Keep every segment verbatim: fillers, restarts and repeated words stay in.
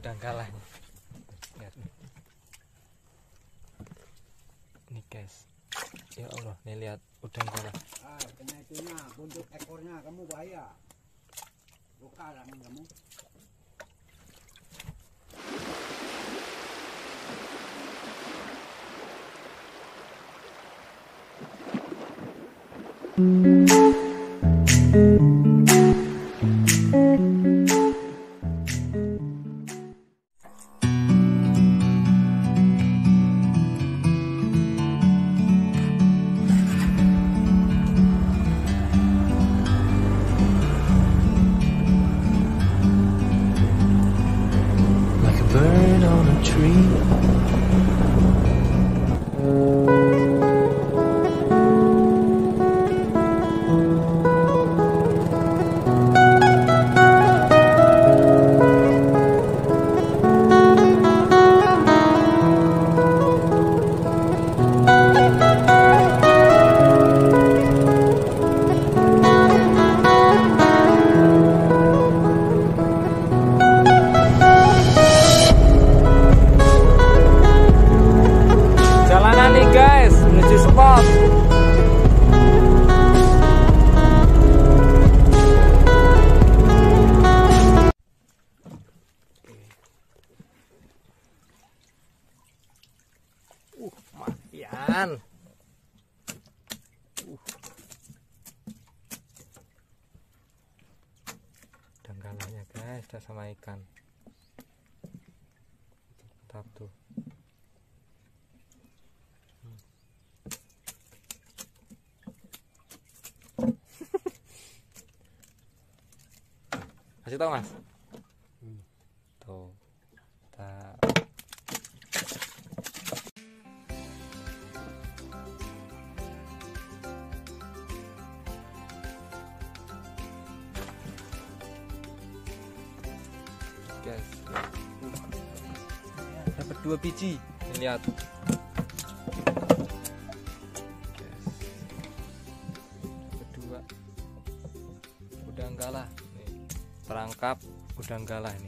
udang galah nih. Lihat nih. Nih guys. Ya Allah, nih lihat udang galah. Ah, kena itunya, buntut ekornya kamu bahaya. Luka tangan kamu. Like a bird on a tree. Jalanan nih guys, menuju spot. Uh, makian. Uh. Udang galahnya guys, udah sama ikan. Mantap tuh. Kasih tau mas. Hmm. Tuh. Tak. Guys. Dapat dua biji. Ini lihat. Guys. Kedua. Udang galah. Perangkap udang galah nih.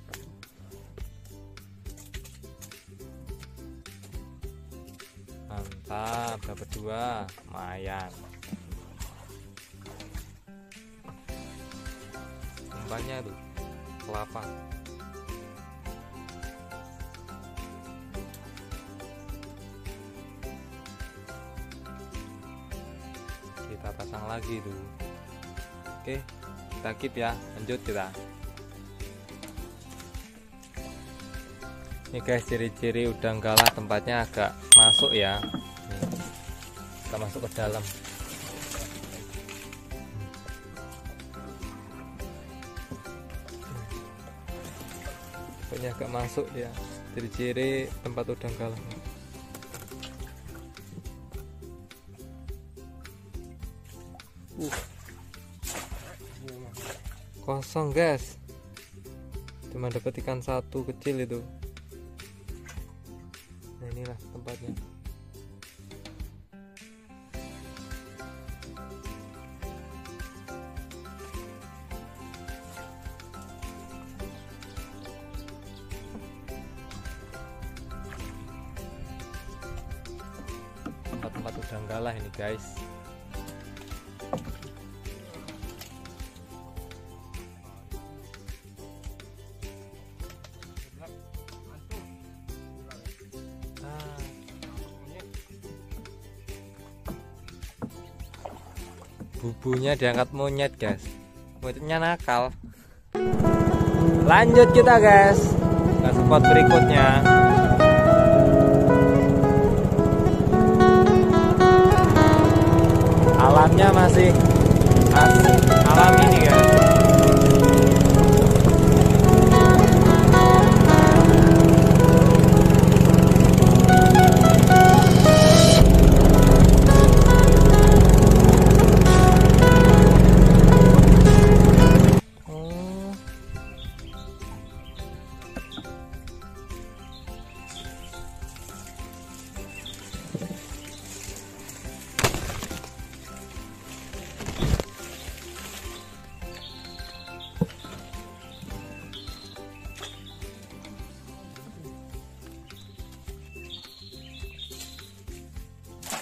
Mantap, dapat dua, lumayan. Umpannya tuh kelapa. Kita pasang lagi tuh. Oke. Kita keep ya, lanjut kita. Ini guys, ciri-ciri udang galah tempatnya agak masuk ya. Nih, agak masuk ke dalam. Pokoknya agak masuk ya, ciri-ciri tempat udang galah. Uh. Kosong guys, cuma dapat ikan satu kecil itu. Nah inilah tempatnya. Tempat-tempat udang galah ini guys. Bubunya diangkat monyet guys, monyetnya nakal. Lanjut kita guys ke spot berikutnya. Alamnya masih masih alam ini guys.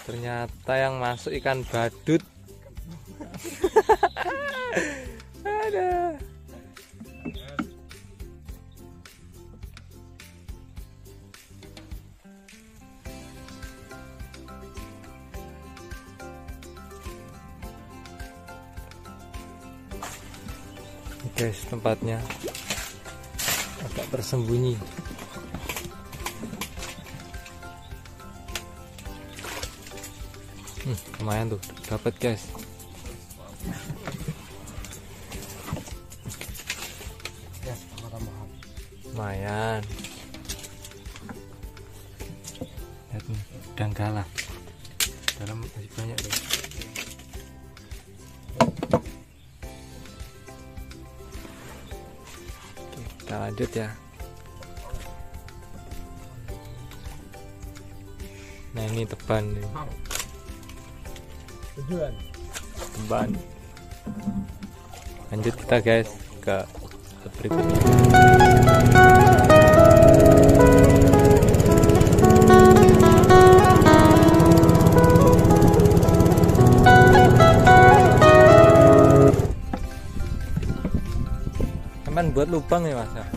Ternyata yang masuk ikan badut. Ada. Guys, tempatnya agak tersembunyi. Hmm, lumayan tuh dapat guys. Ya, tambahan. Lumayan. Lihat nih, danggala. Dalam masih banyak tuh. Oke, kita lanjut ya. Nah, ini teban nih. Tujuan. Teban. Lanjut kita guys ke berikutnya. Aman buat lubang ya mas ya.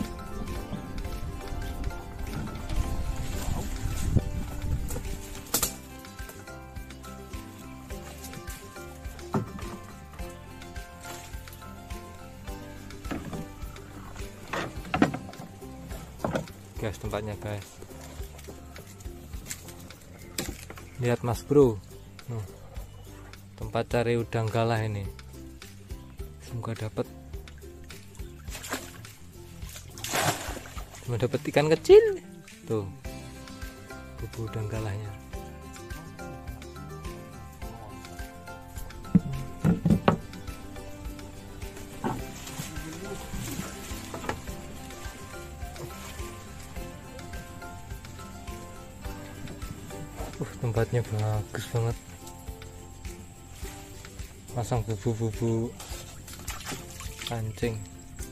Guys, tempatnya guys, lihat mas bro. Nuh, tempat cari udang galah ini, semoga dapat. Cuma dapat ikan kecil tuh, bubu udang galahnya. Uh, tempatnya bagus banget. Pasang bubu-bubu pancing.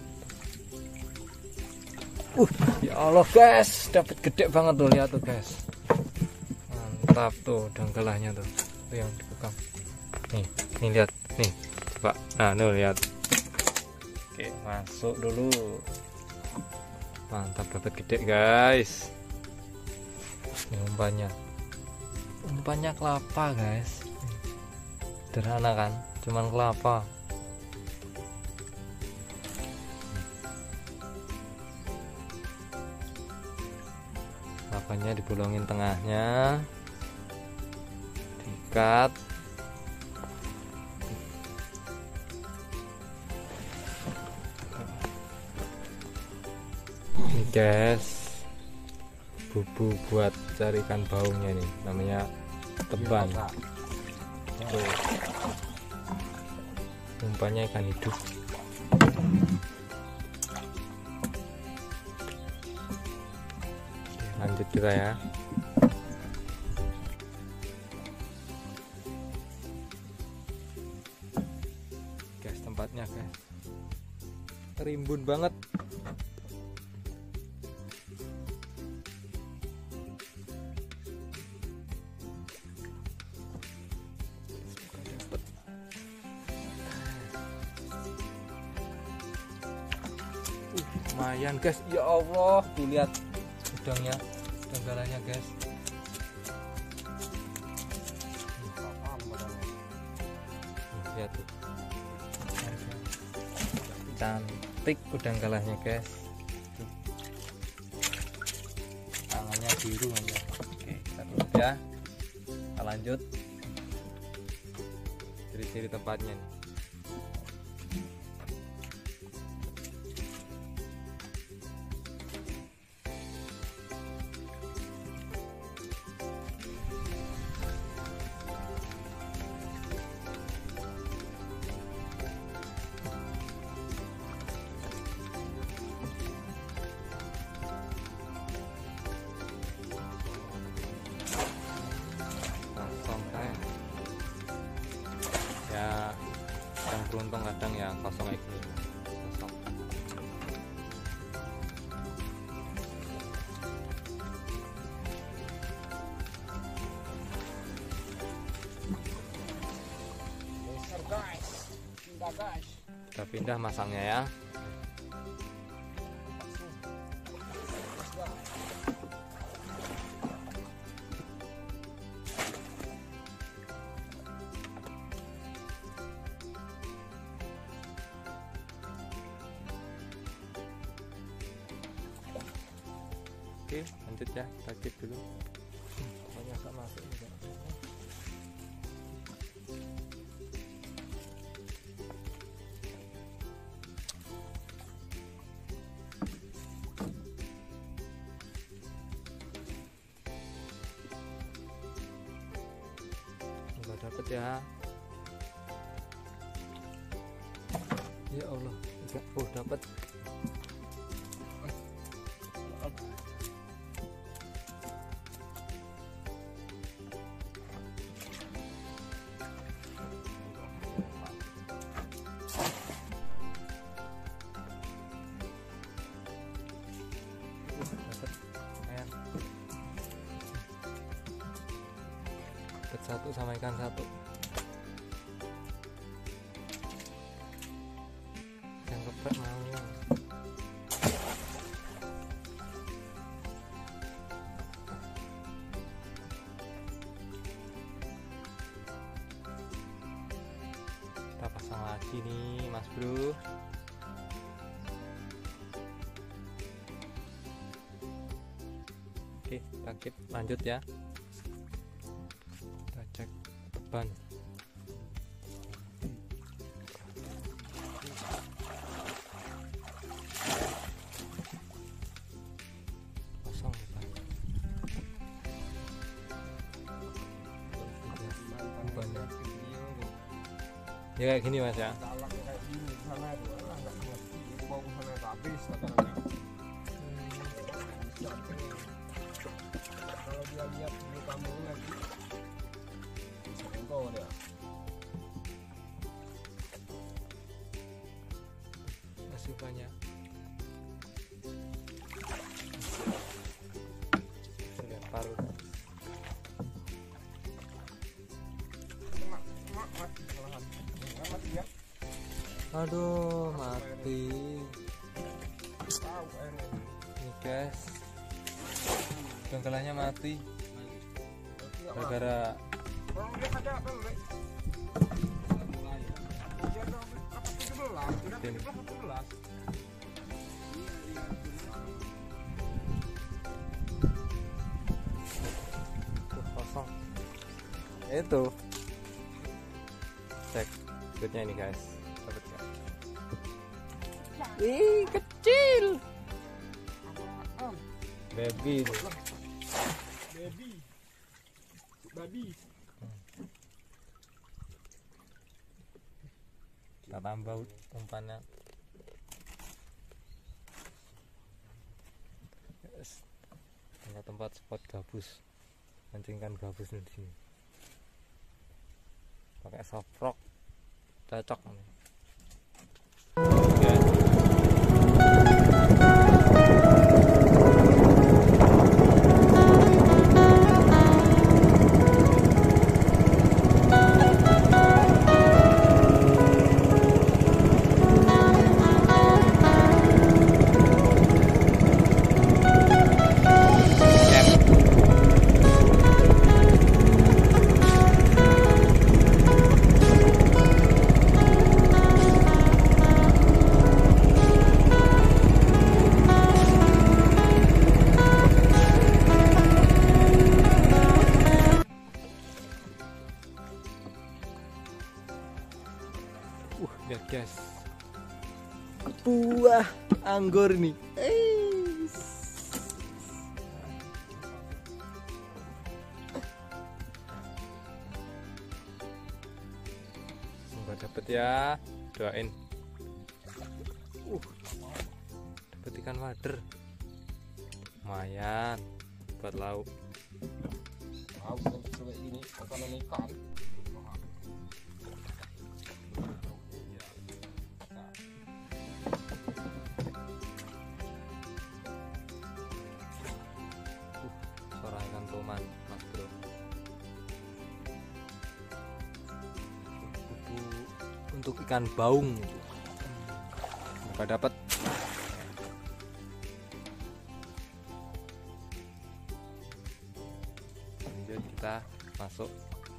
Uh, ya Allah guys, dapat gede banget tuh, lihat tuh guys. Mantap tuh danggalahnya tuh. Tuh yang dibekam. Nih, nih lihat, nih. Coba. Nah, nih lihat. Oke, masuk dulu. Mantap, dapat gede guys. Ini umpannya. Umpannya kelapa guys, sederhana kan, cuman kelapa. Kelapanya dibolongin tengahnya, diikat. Ini guys, bubu buat cari ikan baungnya nih, namanya teban. Tuh, umpannya ikan hidup. Oke, lanjut kita ya. Guys, tempatnya guys, rimbun banget. Lumayan guys, ya Allah, tuh lihat udangnya, danggalanya guys. Lihat tuh, cantik udang galahnya guys. Tangannya biru aja. Oke, kita tutup ya. Kita lanjut. Ciri-ciri tempatnya nih. Ya, yang beruntung kadang ya kosong kayak gini, kosong. Kita pindah masangnya ya. Oke, lanjut ya, kita keep dulu. Pokoknya nggak masuk juga. Nggak dapet ya. Ya Allah, enggak. Oh, dapat. Dapat satu sama ikan satu. Yang geprek mau. Kita pasang lagi nih, Mas Bro. Oke, kita keep lanjut ya. Kita cek beban. Kosong beban. Bebannya. Ya kayak gini Mas ya. Galak kayak gini sana tuh, ah, nggak ngerti. Mau ke sana habis katanya. Kalau dia lihat di kamu lagi, engkau dia. Masih banyak. Lempar. Mak, mak mati malahan. Nggak mati ya? Aduh, mati. Tahu airnya. Nih guys, dongkelannya mati Tidak mati. gara-gara Orang lihat aja dulu, Rek. Dia dong, apa tujuh belas? Tidak Ini. tujuh belas, tujuh belas. tuh, kosong. Itu cek duitnya ini guys, dapat nggak? Ih, kecil Ah, baby. baby. Babi. Kita tambah umpannya. Yes. Tempat tempat spot gabus, mancingkan gabus di sini. Pakai soft rock, cocok nih. Oke. Uh, lihat guys, buah anggur nih. Eish. Semoga dapet ya, doain. Uh, dapet ikan wader, lumayan buat lauk. Tahu kan kayak gini, makanan ikan. Suara ikan toman, Mas Bro. Itu untuk ikan baung itu. Coba dapat. Lanjut kita masuk.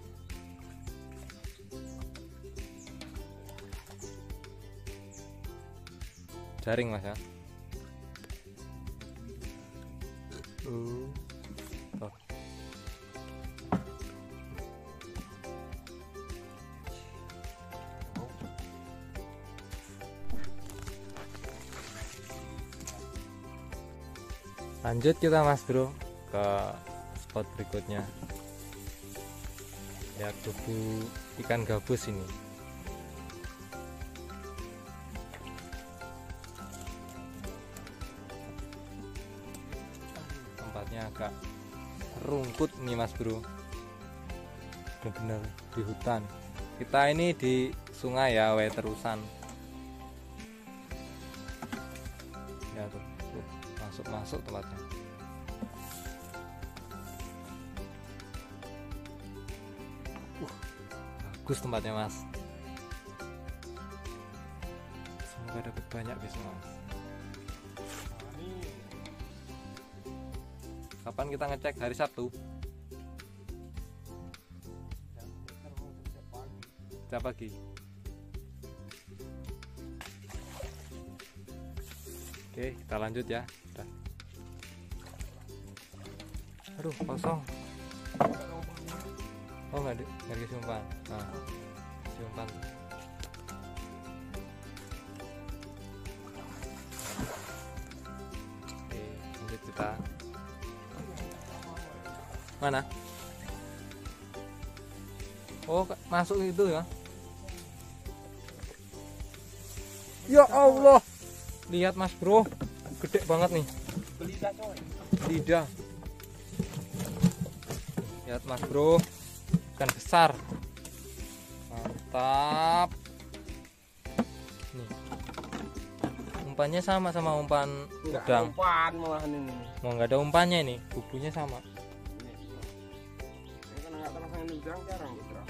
Jaring mas ya. Uh. Oh. Lanjut kita mas bro ke spot berikutnya. Lihat bubu ikan gabus ini. Tempatnya agak rungkut nih mas bro, benar-benar di hutan. Kita ini di sungai ya, wae terusan ya tuh, tuh masuk-masuk tempatnya. Uh, bagus tempatnya mas, semoga dapat banyak besok mas. Kapan kita ngecek? Hari Sabtu. Setiap pagi. Oke, kita lanjut ya. Udah. Aduh, kosong. Oh nggak, nggak dikasih umpan. Nah, kasih umpan. Oke, lanjut kita. Mana? Oh, masuk itu ya. Ya Allah. Lihat mas bro, gede banget nih. Belida coy. Lidah. Lihat mas bro, ikan besar. Mantap. Nih. Umpannya sama sama umpan udang. Umpan malahan ini. Mau nggak ada umpannya ini, bubunya sama. Jarang gitu.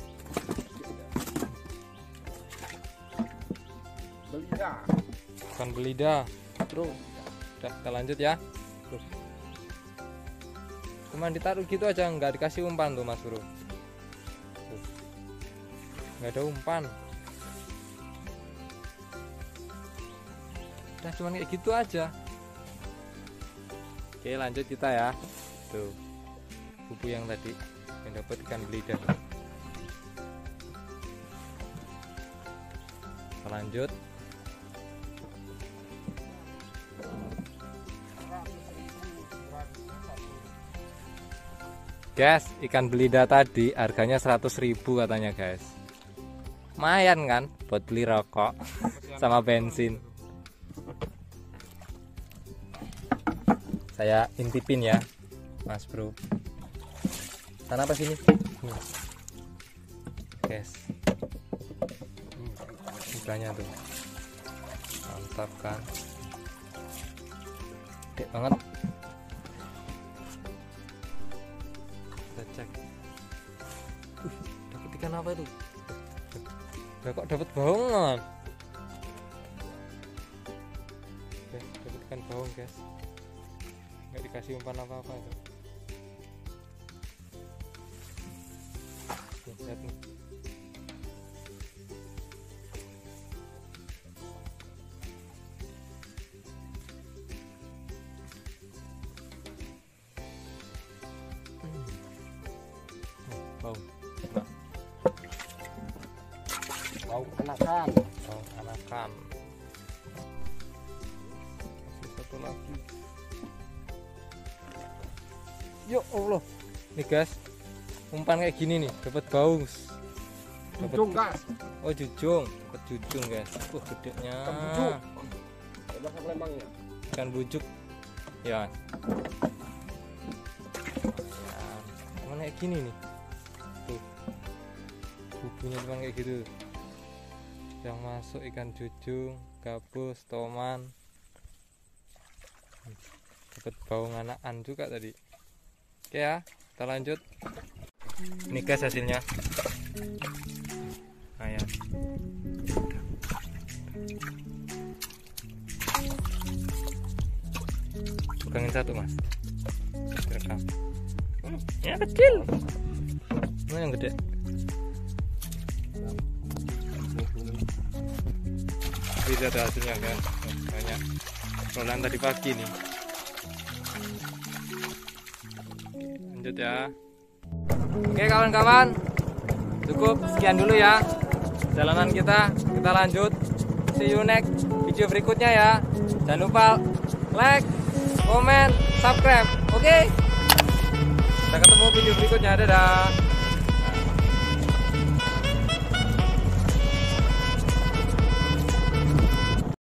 Belida. Bukan belida, bro. Udah, kita lanjut ya. Terus. Cuman ditaruh gitu aja, nggak dikasih umpan tuh mas bro. Tuh. Nggak ada umpan. Udah cuman kayak gitu aja. Oke lanjut kita ya. Tuh bubu yang tadi yang dapat ikan belida. Kita lanjut. Guys, ikan belida tadi harganya seratus ribu katanya guys. Lumayan kan buat beli rokok sama bensin. Saya intipin ya mas bro. Sana apa sini? Nih. Guys, ikannya tuh mantap kan, gede banget. Kita cek. Uh, dapat ikan apa itu? Nah, kok dapat baungan? Guys, dapat ikan baung guys. Nggak dikasih umpan apa-apa itu. Lihat nih. Bau, nah. Bau anakan. Bau anakan. Masih satu lagi. Ya Allah, nih guys, umpan kayak gini nih, dapat baus. Jujung gas. Oh jujung, dapat jujung guys. Wah gedenya. Ada Palembangnya. Ikan bujuk, ya. Mana kayak gini nih, tuh bubunya cuma kayak gitu. Yang masuk ikan jujung, gabus, toman. Dapat baung anakan juga tadi. Oke ya, kita lanjut. Ini guys hasilnya. Nah ya. pegangin satu mas, rekam. Ya kecil, mana yang gede? Bisa ada hasilnya kan, banyak. Rolan tadi pagi nih. Lanjut ya. Oke kawan-kawan, cukup sekian dulu ya jalanan kita. Kita lanjut. See you next video berikutnya ya. Jangan lupa like, comment, subscribe. Oke. Kita ketemu video berikutnya. Dadah.